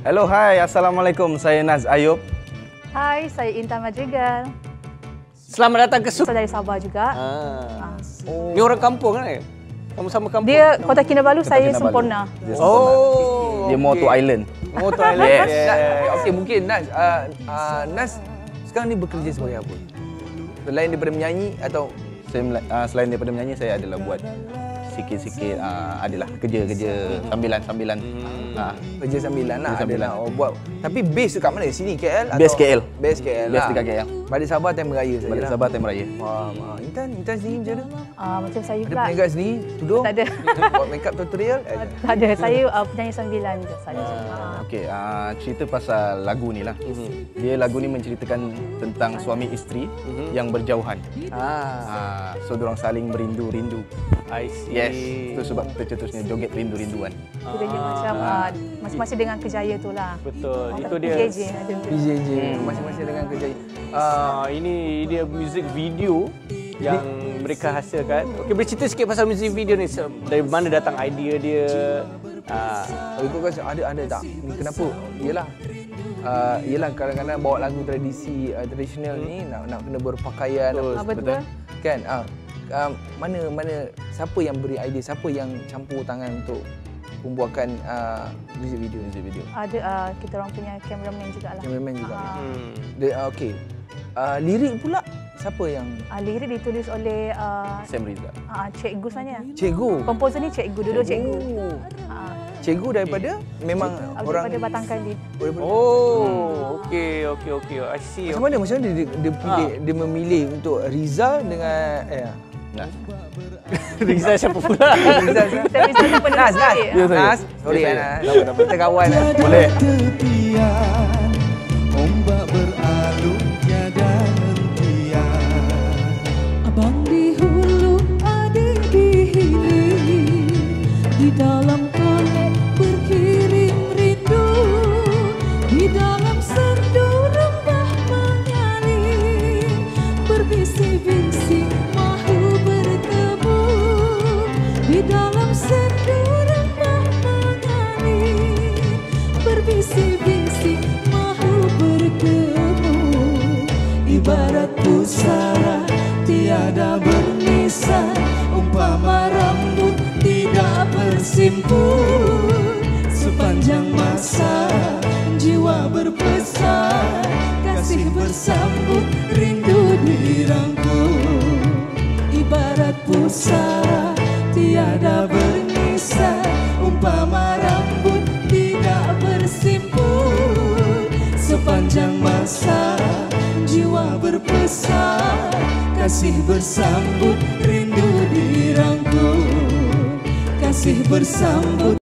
Hello, hai. Assalamualaikum. Saya Naz Ayub. Hai, saya Intan Madrigal. Selamat datang ke Saya dari Sabah juga. Ni orang kampung kan? Sama-sama kampung. Dia Kota Kinabalu, saya Kinabalu. Sempurna. Dia sempurna. Dia Moto Island. Moto Island. Yes. Okey, mungkin Naz, Naz sekarang ni bekerja sebagai apa? Selain daripada menyanyi atau Selain daripada menyanyi, saya adalah buat sikit-sikit adalah kerja-kerja sambilan. kerja sambilan lah? Kerja sambilan. Buat. Tapi base dekat mana? Sini KL? Base KL. Base KL Base lah. dekat KL. Balik Sabah time beraya saja. Balik lah. Sabah time raya. Wah, Intan sendiri macam mana? Macam saya Ada pula. perniagaan sendiri? Tudung? Tak ada. Buat make up tutorial? Tak ada. Saya penyanyi sambilan je. Saya Okey, cerita pasal lagu ni lah. Dia lagu ni menceritakan tentang suami isteri yang berjauhan. So diorang saling berindu-rindu. I see. Yes, itu sebab tercetusnya joget rindu-rinduan. kiranya macam masing-masing dengan kerjaya tu lah. Betul. Itu dia. PJJ ada. PJJ. Masing-masing dengan kerja. Ini dia music video yang mereka hasilkan. Okey, bercerita sikit pasal music video ni. Dari mana datang idea dia? Kau rasa ada tak? Kenapa? Yelah kadang-kadang bawa lagu tradisional ni nak kena berpakaian. Betul. Kan? Mana siapa yang beri idea, siapa yang campur tangan untuk pembuatan music video? Ada kita orang punya cameraman juga lah. Cameraman juga. Okey. Lirik pula siapa yang Lirik ditulis oleh Sam Rizal. Cikgu sebenarnya. Cikgu. Komposer ni cikgu, dua-dua cikgu. Cikgu daripada memang orang daripada Batang Kali. Okey. I see. Macam mana dia pilih, dia memilih untuk Rizal dengan Nah, Rizal siapa pula? Rizal. Rizal tu penulis lirik. Nas. Sorry Nas. Kita kawan. boleh. Tepian, ombak beralun tiada hentian. Abang di hulu, adik di hilir, di dalam kolek berkirim rindu, di dalam sendu rembah mengalir, berbisi-bisi mahu bertemu, di dalam sendu rembah mengalir, berbisi-bisi mahu bertemu. Ibarat pusara tiada bernisan, umpama rambut tidak bersimpul. Sepanjang masa jiwa berpesan, kasih bersambut rindu dirangkul. Ibarat pusara tiada bernisan, umpama rambut tidak bersimpul. Sepanjang masa jiwa berpesan, kasih bersambut rindu dirangkul. Kasih bersambut